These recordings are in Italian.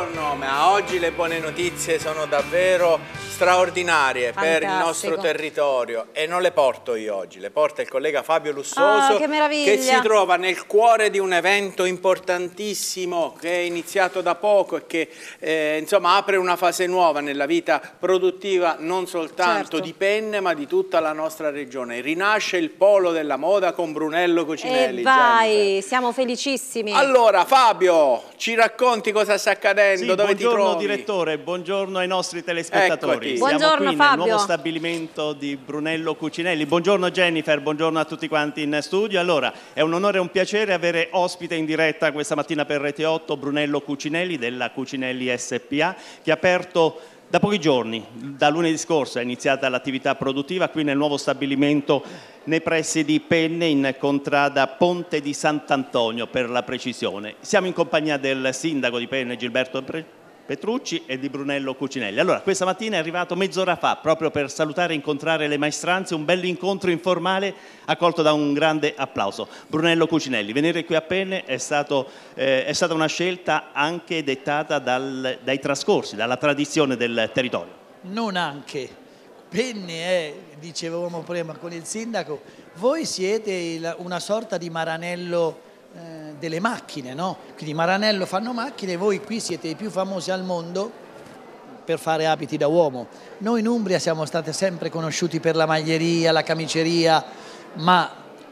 buongiorno, ma oggi le buone notizie sono davvero straordinarie per il nostro territorio e non le porto io oggi, le porta il collega Fabio Lussoso, che si trova nel cuore di un evento importantissimo che è iniziato da poco e che insomma apre una fase nuova nella vita produttiva non soltanto di Penne ma di tutta la nostra regione. Rinasce il polo della moda con Brunello Cucinelli. E vai, siamo felicissimi. Allora Fabio, ci racconti cosa sta accadendo, dove ti trovi? Buongiorno direttore, buongiorno ai nostri telespettatori. Buongiorno, siamo qui Fabio. nel nuovo stabilimento di Brunello Cucinelli. Buongiorno Jennifer, buongiorno a tutti quanti in studio. Allora, è un onore e un piacere avere ospite in diretta questa mattina per Rete 8 Brunello Cucinelli della Cucinelli SPA, che ha aperto da pochi giorni, da lunedì scorso è iniziata l'attività produttiva qui nel nuovo stabilimento nei pressi di Penne, in contrada Ponte di Sant'Antonio per la precisione. Siamo in compagnia del sindaco di Penne Gilberto Petrucci e di Brunello Cucinelli. Allora, questa mattina è arrivato mezz'ora fa proprio per salutare e incontrare le maestranze, un bell'incontro informale accolto da un grande applauso. Brunello Cucinelli, venire qui a Penne è stata una scelta anche dettata dai trascorsi, dalla tradizione del territorio. Non anche. Penne è, dicevamo prima con il sindaco, voi siete una sorta di Maranello delle macchine, no? Quindi Maranello fanno macchine, voi qui siete i più famosi al mondo per fare abiti da uomo. Noi in Umbria siamo stati sempre conosciuti per la maglieria, la camiceria, ma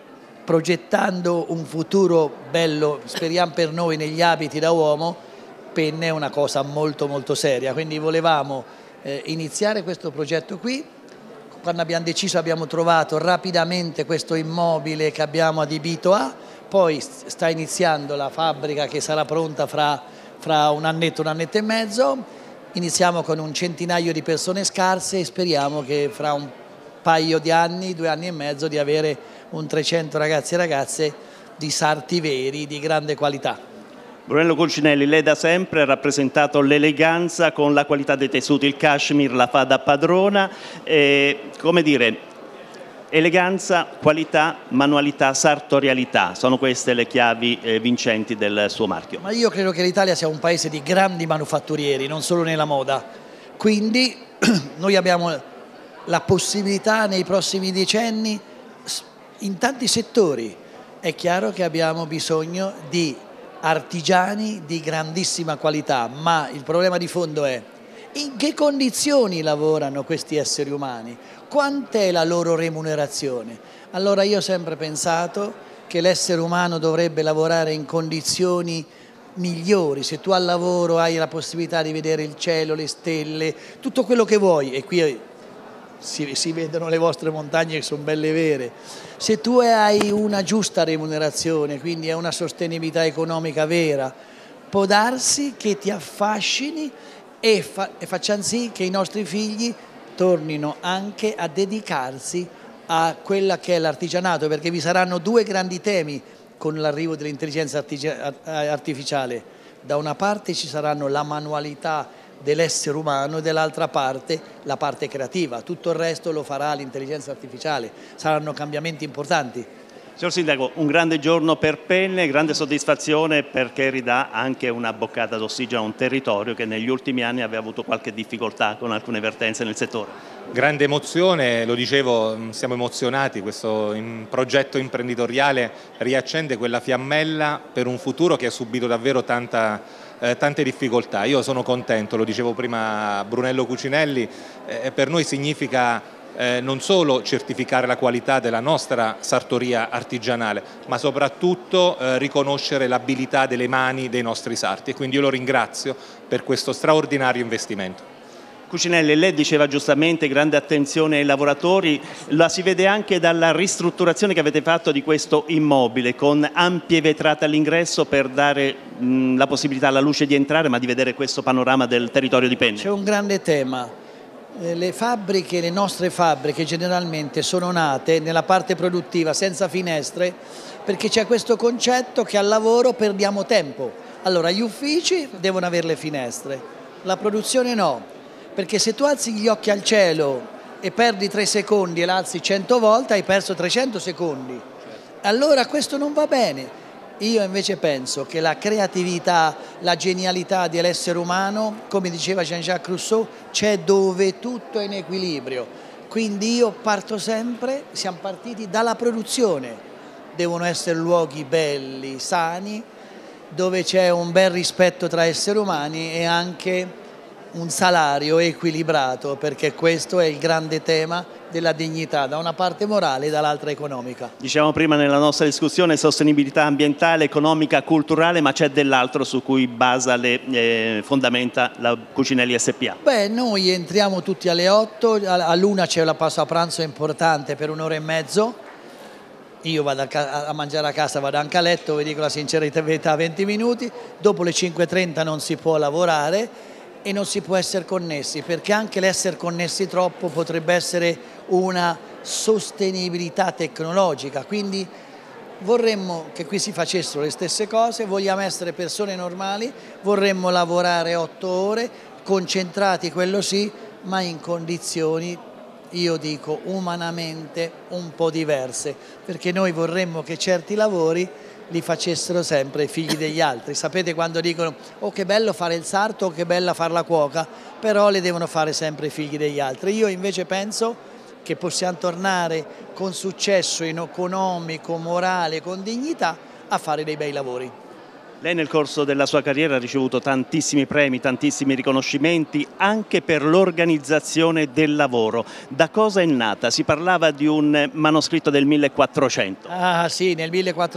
progettando un futuro bello, speriamo per noi, negli abiti da uomo, Penne è una cosa molto molto seria, quindi volevamo iniziare questo progetto qui. Quando abbiamo deciso abbiamo trovato rapidamente questo immobile che abbiamo adibito poi sta iniziando la fabbrica che sarà pronta fra un annetto e mezzo. Iniziamo con un centinaio di persone scarse e speriamo che fra un paio di anni, 2 anni e mezzo, di avere un 300 ragazzi e ragazze di sarti veri, di grande qualità. Brunello Cucinelli, lei da sempre ha rappresentato l'eleganza con la qualità dei tessuti, il cashmere la fa da padrona, come dire, eleganza, qualità, manualità, sartorialità, sono queste le chiavi vincenti del suo marchio. Ma io credo che l'Italia sia un paese di grandi manufatturieri, non solo nella moda, quindi noi abbiamo la possibilità nei prossimi decenni in tanti settori. È chiaro che abbiamo bisogno di artigiani di grandissima qualità, ma il problema di fondo è: in che condizioni lavorano questi esseri umani? Quant'è la loro remunerazione? Allora io ho sempre pensato che l'essere umano dovrebbe lavorare in condizioni migliori. Se tu al lavoro hai la possibilità di vedere il cielo, le stelle, tutto quello che vuoi, e qui si vedono le vostre montagne che sono belle vere, se tu hai una giusta remunerazione, quindi hai una sostenibilità economica vera, può darsi che ti affascini e facciamo sì che i nostri figli tornino anche a dedicarsi a quella che è l'artigianato, perché vi saranno 2 grandi temi con l'arrivo dell'intelligenza artificiale. Da una parte ci saranno la manualità dell'essere umano e dall'altra parte la parte creativa. Tutto il resto lo farà l'intelligenza artificiale. Saranno cambiamenti importanti. Signor Sindaco, un grande giorno per Penne, grande soddisfazione perché ridà anche una boccata d'ossigeno a un territorio che negli ultimi anni aveva avuto qualche difficoltà con alcune vertenze nel settore. Grande emozione, lo dicevo, siamo emozionati, questo progetto imprenditoriale riaccende quella fiammella per un futuro che ha subito davvero tante difficoltà. Io sono contento, lo dicevo prima a Brunello Cucinelli, per noi significa non solo certificare la qualità della nostra sartoria artigianale, ma soprattutto riconoscere l'abilità delle mani dei nostri sarti, e quindi io lo ringrazio per questo straordinario investimento. Cucinelli, lei diceva giustamente grande attenzione ai lavoratori, la si vede anche dalla ristrutturazione che avete fatto di questo immobile con ampie vetrate all'ingresso per dare la possibilità alla luce di entrare ma di vedere questo panorama del territorio di Penne. C'è un grande tema. Le fabbriche, le nostre fabbriche generalmente sono nate nella parte produttiva senza finestre perché c'è questo concetto che al lavoro perdiamo tempo. Allora gli uffici devono avere le finestre, la produzione no, perché se tu alzi gli occhi al cielo e perdi 3 secondi e l'alzi 100 volte hai perso 300 secondi. Allora questo non va bene. Io invece penso che la creatività, la genialità dell'essere umano, come diceva Jean-Jacques Rousseau, c'è dove tutto è in equilibrio. Quindi io parto sempre, siamo partiti dalla produzione. Devono essere luoghi belli, sani, dove c'è un bel rispetto tra esseri umani e anche un salario equilibrato, perché questo è il grande tema della dignità, da una parte morale e dall'altra economica. Diciamo prima nella nostra discussione sostenibilità ambientale, economica, culturale, ma c'è dell'altro su cui basa le fondamenta la Cucinelli SpA. Beh, noi entriamo tutti alle 8, all'1 c'è la pausa pranzo importante per un'ora e mezzo. Io vado a mangiare a casa, vado anche a letto, vi dico la sincerità, 20 minuti. Dopo le 5:30 non si può lavorare e non si può essere connessi, perché anche l'essere connessi troppo potrebbe essere una sostenibilità tecnologica. Quindi vorremmo che qui si facessero le stesse cose, vogliamo essere persone normali, vorremmo lavorare 8 ore, concentrati, quello sì, ma in condizioni, io dico, umanamente un po' diverse, perché noi vorremmo che certi lavori li facessero sempre i figli degli altri. Sapete quando dicono oh che bello fare il sarto, oh che bella fare la cuoca, però le devono fare sempre i figli degli altri. Io invece penso che possiamo tornare con successo economico, morale, con dignità a fare dei bei lavori. Lei nel corso della sua carriera ha ricevuto tantissimi premi, tantissimi riconoscimenti anche per l'organizzazione del lavoro. Da cosa è nata? Si parlava di un manoscritto del 1400. Ah sì, nel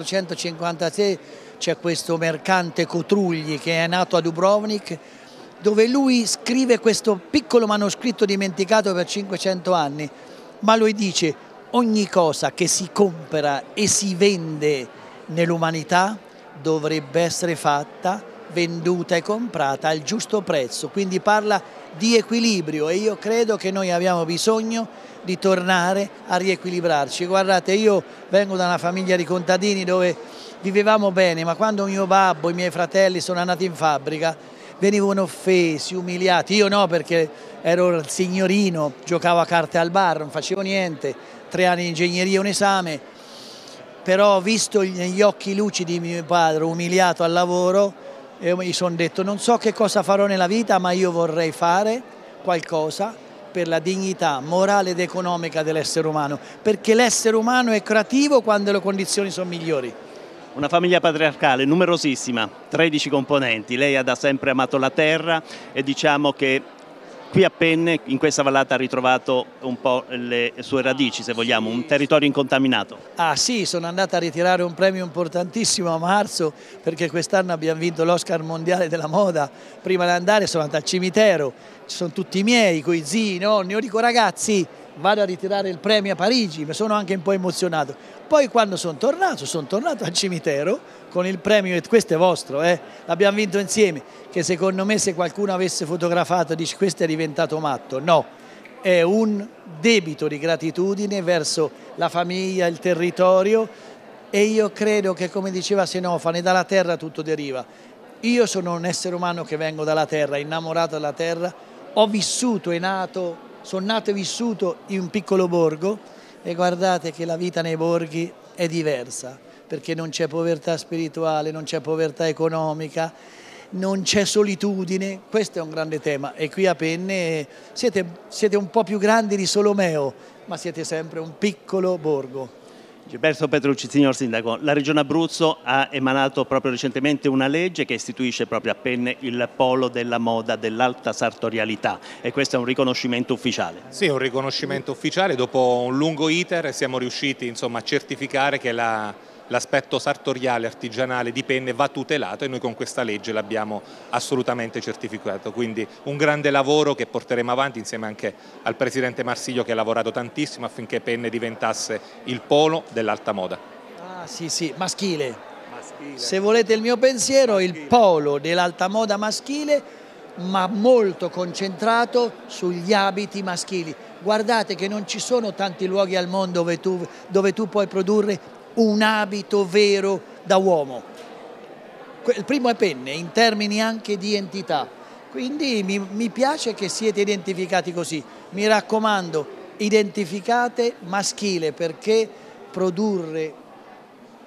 1456 c'è questo mercante Cotrugli che è nato a Dubrovnik, dove lui scrive questo piccolo manoscritto dimenticato per 500 anni, ma lui dice ogni cosa che si compra e si vende nell'umanità dovrebbe essere fatta, venduta e comprata al giusto prezzo, quindi parla di equilibrio e io credo che noi abbiamo bisogno di tornare a riequilibrarci. Guardate, io vengo da una famiglia di contadini dove vivevamo bene, ma quando mio babbo e i miei fratelli sono andati in fabbrica venivano offesi, umiliati. Io no, perché ero il signorino, giocavo a carte al bar, non facevo niente, 3 anni di ingegneria, un esame. Però ho visto negli occhi lucidi di mio padre umiliato al lavoro e mi sono detto non so che cosa farò nella vita, ma io vorrei fare qualcosa per la dignità morale ed economica dell'essere umano, perché l'essere umano è creativo quando le condizioni sono migliori. Una famiglia patriarcale numerosissima, 13 componenti, lei ha da sempre amato la terra e diciamo che qui a Penne, in questa vallata, ha ritrovato un po' le sue radici, se vogliamo, un territorio incontaminato. Ah sì, sono andata a ritirare un premio importantissimo a marzo, perché quest'anno abbiamo vinto l'Oscar mondiale della moda. Prima di andare sono andato al cimitero, ci sono tutti i miei, coi zii, nonni. Io dico ragazzi, vado a ritirare il premio a Parigi, mi sono anche un po' emozionato. Poi quando sono tornato al cimitero con il premio, e questo è vostro, l'abbiamo vinto insieme, che secondo me se qualcuno avesse fotografato dice questo è diventato matto, no, è un debito di gratitudine verso la famiglia, il territorio e io credo che come diceva Senofane dalla terra tutto deriva. Io sono un essere umano che vengo dalla terra, innamorato della terra, ho vissuto e nato, sono nato e vissuto in un piccolo borgo e guardate che la vita nei borghi è diversa, perché non c'è povertà spirituale, non c'è povertà economica, non c'è solitudine, questo è un grande tema e qui a Penne siete un po' più grandi di Solomeo, ma siete sempre un piccolo borgo. Gilberto Petrucci, signor Sindaco, la Regione Abruzzo ha emanato proprio recentemente una legge che istituisce proprio a Penne il polo della moda dell'alta sartorialità e questo è un riconoscimento ufficiale. Sì, un riconoscimento ufficiale, dopo un lungo iter siamo riusciti insomma, a certificare che l'aspetto sartoriale artigianale di Penne va tutelato e noi con questa legge l'abbiamo assolutamente certificato, quindi un grande lavoro che porteremo avanti insieme anche al Presidente Marsiglio che ha lavorato tantissimo affinché Penne diventasse il polo dell'alta moda. Ah sì sì, maschile. Se volete il mio pensiero, il polo dell'alta moda maschile ma molto concentrato sugli abiti maschili. Guardate che non ci sono tanti luoghi al mondo dove tu puoi produrre un abito vero da uomo. Il primo è Penne, in termini anche di entità. Quindi mi piace che siete identificati così. Mi raccomando, identificate maschile perché produrre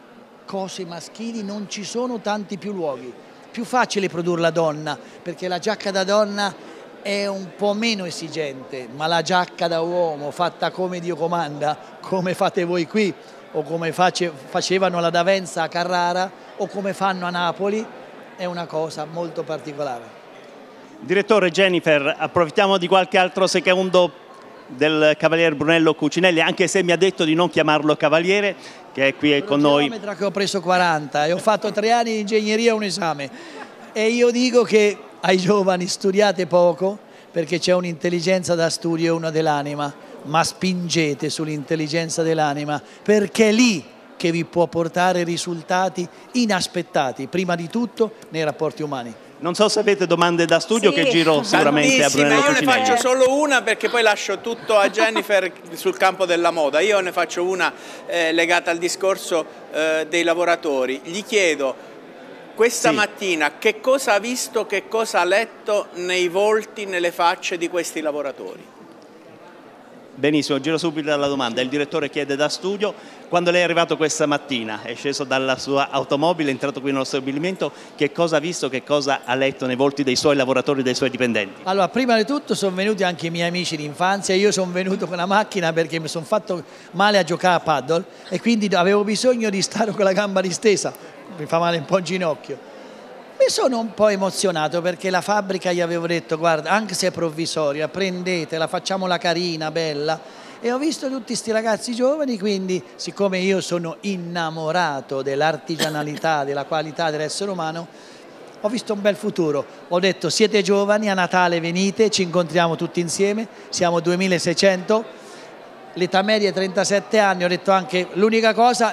cose maschili non ci sono tanti più luoghi. Più facile produrre la donna, perché la giacca da donna è un po' meno esigente, ma la giacca da uomo fatta come Dio comanda, come fate voi qui, o come facevano la D'Avenza a Carrara, o come fanno a Napoli, è una cosa molto particolare. Direttore Jennifer, approfittiamo di qualche altro secondo del cavaliere Brunello Cucinelli, anche se mi ha detto di non chiamarlo cavaliere, che è qui con noi. Che ho preso 40 e ho fatto 3 anni di ingegneria, un esame, e io dico che ai giovani studiate poco perché c'è un'intelligenza da studio e una dell'anima, ma spingete sull'intelligenza dell'anima perché è lì che vi può portare risultati inaspettati, prima di tutto nei rapporti umani. Non so se avete domande da studio, sì, che giro sicuramente a Brunello Cucinelli. Io ne faccio solo una perché poi lascio tutto a Jennifer sul campo della moda. Io ne faccio una legata al discorso dei lavoratori. Gli chiedo questa mattina che cosa ha visto, che cosa ha letto nei volti, nelle facce di questi lavoratori. Benissimo, giro subito alla domanda. Il direttore chiede da studio: quando lei è arrivato questa mattina, è sceso dalla sua automobile, è entrato qui nello stabilimento, che cosa ha visto, che cosa ha letto nei volti dei suoi lavoratori, dei suoi dipendenti? Allora, prima di tutto sono venuti anche i miei amici di infanzia. Io sono venuto con la macchina perché mi sono fatto male a giocare a paddle e quindi avevo bisogno di stare con la gamba distesa, mi fa male un po' il ginocchio. Mi sono un po' emozionato perché la fabbrica gli avevo detto: guarda, anche se è provvisoria, prendetela, facciamola carina, bella. E ho visto tutti questi ragazzi giovani, quindi siccome io sono innamorato dell'artigianalità, della qualità dell'essere umano, ho visto un bel futuro. Ho detto: siete giovani, a Natale venite, ci incontriamo tutti insieme, siamo 2600, l'età media è 37 anni, ho detto anche l'unica cosa,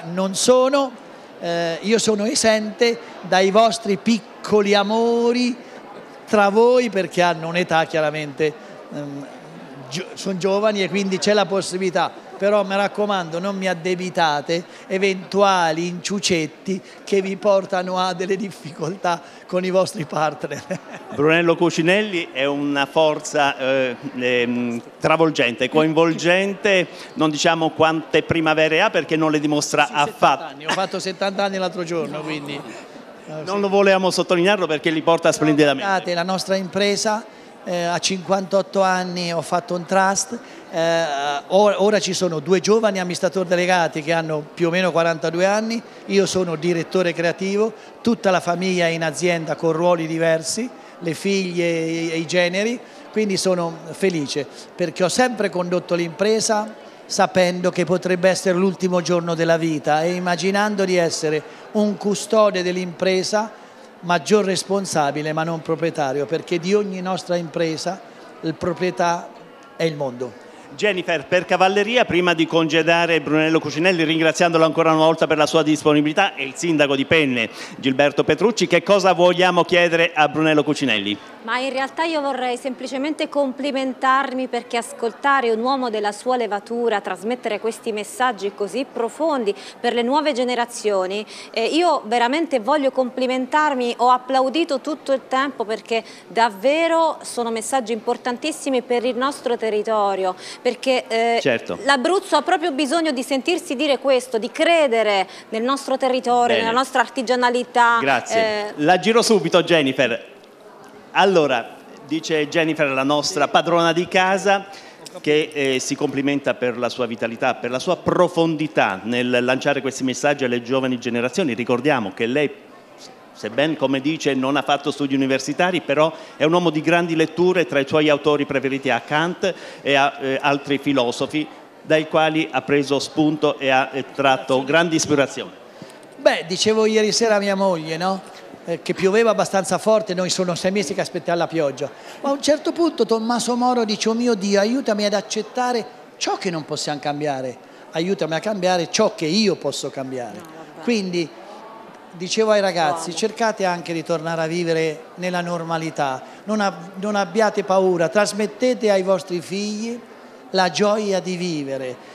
io sono esente dai vostri piccoli amori tra voi perché hanno un'età chiaramente, sono giovani e quindi c'è la possibilità, però mi raccomando non mi addebitate eventuali inciucetti che vi portano a delle difficoltà con i vostri partner. Brunello Cucinelli è una forza travolgente, coinvolgente, non diciamo quante primavere ha perché non le dimostra affatto. Ho fatto 70 anni l'altro giorno, quindi non lo volevamo sottolinearlo perché li porta splendidamente. La nostra impresa a 58 anni ho fatto un trust, ora ci sono 2 giovani amministratori delegati che hanno più o meno 42 anni, io sono direttore creativo, tutta la famiglia è in azienda con ruoli diversi, le figlie e i generi, quindi sono felice perché ho sempre condotto l'impresa sapendo che potrebbe essere l'ultimo giorno della vita e immaginando di essere un custode dell'impresa, maggior responsabile ma non proprietario, perché di ogni nostra impresa il proprietà è il mondo. Jennifer, per cavalleria, prima di congedare Brunello Cucinelli, ringraziandolo ancora una volta per la sua disponibilità, e il sindaco di Penne, Gilberto Petrucci, che cosa vogliamo chiedere a Brunello Cucinelli? Ma in realtà io vorrei semplicemente complimentarmi perché ascoltare un uomo della sua levatura, trasmettere questi messaggi così profondi per le nuove generazioni, io veramente voglio complimentarmi, ho applaudito tutto il tempo perché davvero sono messaggi importantissimi per il nostro territorio, perché certo, l'Abruzzo ha proprio bisogno di sentirsi dire questo, di credere nel nostro territorio, nella nostra artigianalità. Grazie. La giro subito, Jennifer. Allora, dice Jennifer, la nostra padrona di casa, che si complimenta per la sua vitalità, per la sua profondità nel lanciare questi messaggi alle giovani generazioni. Ricordiamo che lei, sebbene, come dice, non ha fatto studi universitari, però è un uomo di grandi letture, tra i suoi autori preferiti a Kant e a altri filosofi, dai quali ha preso spunto e ha tratto grandi ispirazioni. Beh, dicevo ieri sera a mia moglie, no? Che pioveva abbastanza forte, noi sono 6 mesi che aspettiamo la pioggia, ma a un certo punto Tommaso Moro dice: oh mio Dio, aiutami ad accettare ciò che non possiamo cambiare, aiutami a cambiare ciò che io posso cambiare. Quindi dicevo ai ragazzi: cercate anche di tornare a vivere nella normalità, non abbiate paura, trasmettete ai vostri figli la gioia di vivere.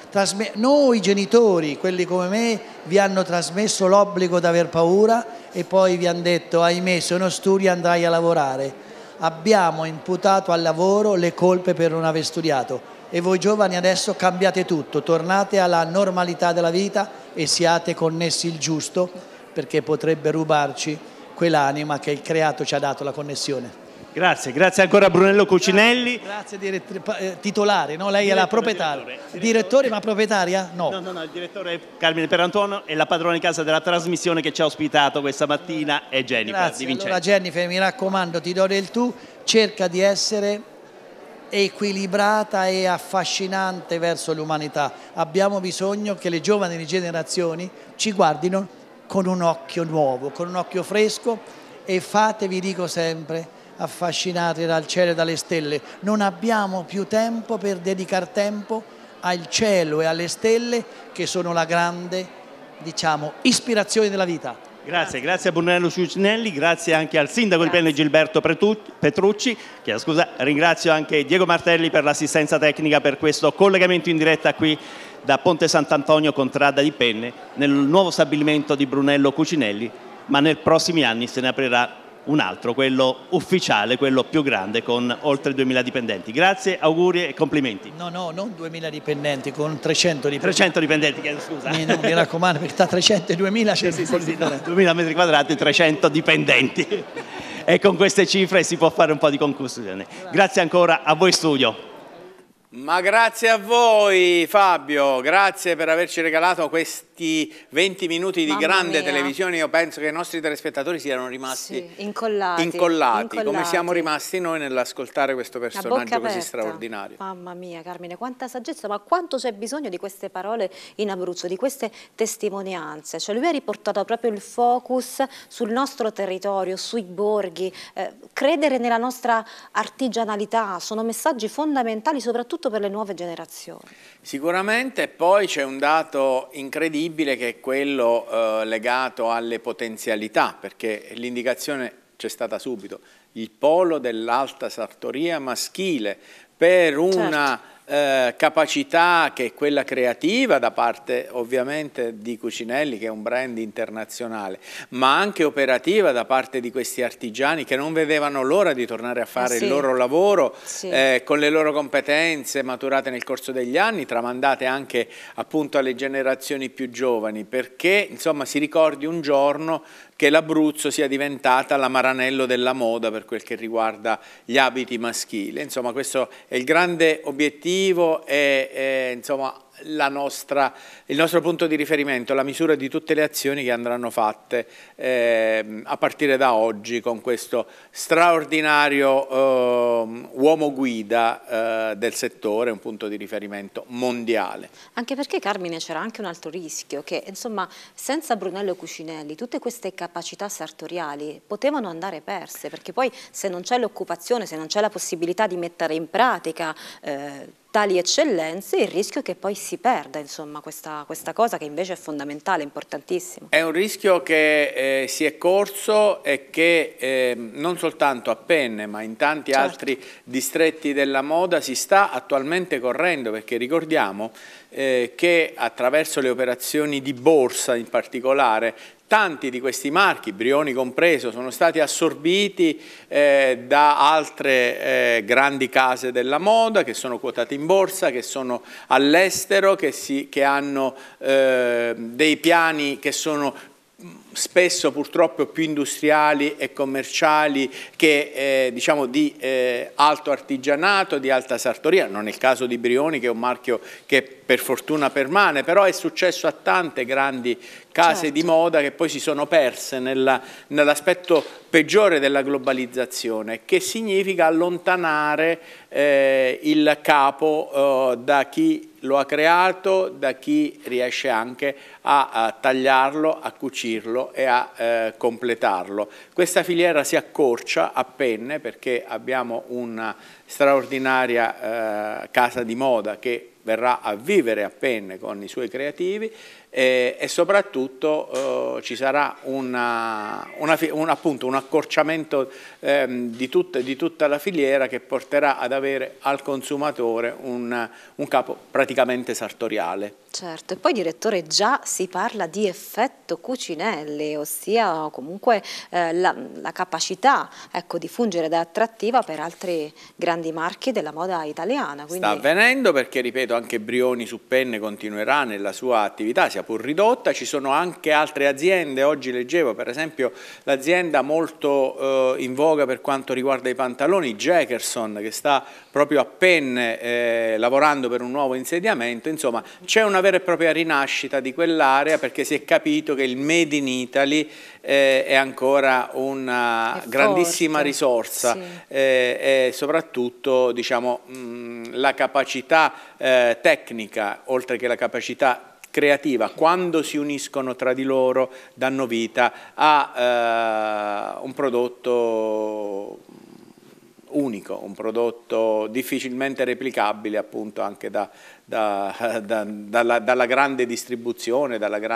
Noi genitori, quelli come me, vi hanno trasmesso l'obbligo di aver paura e poi vi hanno detto: ahimè, se non studi andrai a lavorare. Abbiamo imputato al lavoro le colpe per non aver studiato e voi giovani adesso cambiate tutto, tornate alla normalità della vita e siate connessi il giusto perché potrebbe rubarci quell'anima che il creato ci ha dato, la connessione. Grazie, grazie ancora a Brunello Cucinelli. Grazie titolare, no? Lei è la proprietaria. Direttore, ma proprietaria? No. No, il direttore è Carmine Pierantuono e la padrona di casa della trasmissione che ci ha ospitato questa mattina è Jennifer. Grazie, allora Jennifer, mi raccomando, ti do del tu, cerca di essere equilibrata e affascinante verso l'umanità. Abbiamo bisogno che le giovani generazioni ci guardino con un occhio nuovo, con un occhio fresco, e fatevi, dico sempre, affascinati dal cielo e dalle stelle. Non abbiamo più tempo per dedicare tempo al cielo e alle stelle, che sono la grande, diciamo, ispirazione della vita. Grazie a Brunello Cucinelli, grazie anche al sindaco di Penne Gilberto Petrucci, ringrazio anche Diego Martelli per l'assistenza tecnica per questo collegamento in diretta qui da Ponte Sant'Antonio Contrada di Penne, nel nuovo stabilimento di Brunello Cucinelli, ma nei prossimi anni se ne aprirà un altro, quello ufficiale, quello più grande, con oltre 2000 dipendenti. Grazie, auguri e complimenti. No, non 2000 dipendenti, con 300 dipendenti. 300 dipendenti, chiedo scusa. Mi raccomando, perché tra 300 e 2000 c'è sì, 2000 metri quadrati, 300 dipendenti. E con queste cifre si può fare un po' di concussione. Grazie ancora a voi studio. Ma grazie a voi Fabio, grazie per averci regalato questi 20 minuti di grande televisione. Io penso che i nostri telespettatori siano rimasti incollati, come siamo rimasti noi nell'ascoltare questo personaggio così straordinario. Mamma mia Carmine, quanta saggezza, ma quanto c'è bisogno di queste parole in Abruzzo, di queste testimonianze. Cioè lui ha riportato proprio il focus sul nostro territorio, sui borghi, credere nella nostra artigianalità, sono messaggi fondamentali soprattutto per le nuove generazioni. Sicuramente, poi c'è un dato incredibile che è quello legato alle potenzialità, perché l'indicazione c'è stata subito, il polo dell'alta sartoria maschile, per una capacità che è quella creativa da parte ovviamente di Cucinelli, che è un brand internazionale, ma anche operativa da parte di questi artigiani che non vedevano l'ora di tornare a fare il loro lavoro con le loro competenze maturate nel corso degli anni, tramandate anche appunto alle generazioni più giovani, perché insomma si ricordi un giorno che l'Abruzzo sia diventata la Maranello della moda per quel che riguarda gli abiti maschili. Insomma, questo è il grande obiettivo e insomma, il nostro punto di riferimento, la misura di tutte le azioni che andranno fatte a partire da oggi con questo straordinario uomo guida del settore, un punto di riferimento mondiale. Anche perché Carmine c'era anche un altro rischio, che insomma senza Brunello Cucinelli tutte queste capacità sartoriali potevano andare perse, perché poi se non c'è l'occupazione, se non c'è la possibilità di mettere in pratica tali eccellenze, il rischio è che poi si perda insomma questa cosa che invece è fondamentale, importantissima. È un rischio che si è corso e che non soltanto a Penne ma in tanti altri distretti della moda si sta attualmente correndo, perché ricordiamo che attraverso le operazioni di borsa in particolare tanti di questi marchi, Brioni compreso, sono stati assorbiti da altre grandi case della moda che sono quotate in borsa, che sono all'estero, che hanno dei piani che sono spesso purtroppo più industriali e commerciali che diciamo di alto artigianato, di alta sartoria. Non è il caso di Brioni, che è un marchio che per fortuna permane, però è successo a tante grandi case di moda che poi si sono perse nell'aspetto peggiore della globalizzazione, che significa allontanare il capo da chi lo ha creato, da chi riesce anche a tagliarlo, a cucirlo e a completarlo. Questa filiera si accorcia a Penne perché abbiamo una straordinaria casa di moda che verrà a vivere a Penne con i suoi creativi e soprattutto ci sarà appunto un accorciamento di tutta la filiera che porterà ad avere al consumatore un capo praticamente sartoriale. Certo, e poi direttore già si parla di effetto Cucinelli, ossia comunque la capacità di fungere da attrattiva per altri grandi marchi della moda italiana. Quindi... Sta avvenendo perché, ripeto, anche Brioni su Penne continuerà nella sua attività, si sia pur ridotta. Ci sono anche altre aziende, oggi leggevo per esempio l'azienda molto in voga per quanto riguarda i pantaloni, Jackerson, che sta proprio a Penne lavorando per un nuovo insediamento. Insomma, c'è una vera e propria rinascita di quell'area, perché si è capito che il Made in Italy è ancora una grandissima risorsa, sì. E soprattutto, diciamo, la capacità tecnica, oltre che la capacità creativa, quando si uniscono tra di loro, danno vita a un prodotto unico, un prodotto difficilmente replicabile, appunto, anche dalla grande distribuzione,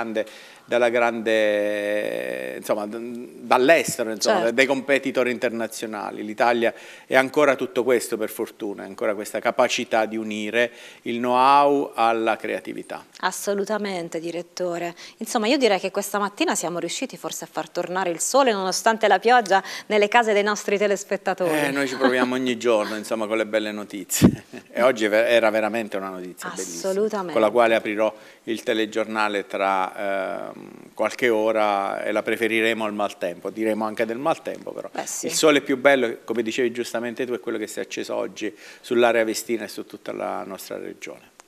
insomma, dall'estero, insomma, certo, dai competitor internazionali. L'Italia è ancora tutto questo, per fortuna, è ancora questa capacità di unire il know-how alla creatività. Assolutamente, direttore. Insomma, io direi che questa mattina siamo riusciti forse a far tornare il sole, nonostante la pioggia, nelle case dei nostri telespettatori. Noi ci proviamo ogni giorno, insomma, con le belle notizie. E oggi era veramente una notizia bellissima, con la quale aprirò il telegiornale tra qualche ora, e la preferiremo al maltempo, diremo anche del maltempo, però sì, il sole più bello, come dicevi giustamente tu, è quello che si è acceso oggi sull'area vestina e su tutta la nostra regione.